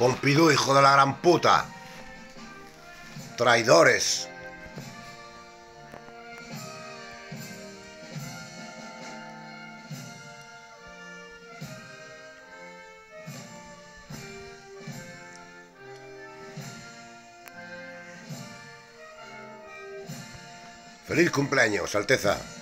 Pompidou, hijo de la gran puta. Traidores. Feliz cumpleaños, Alteza.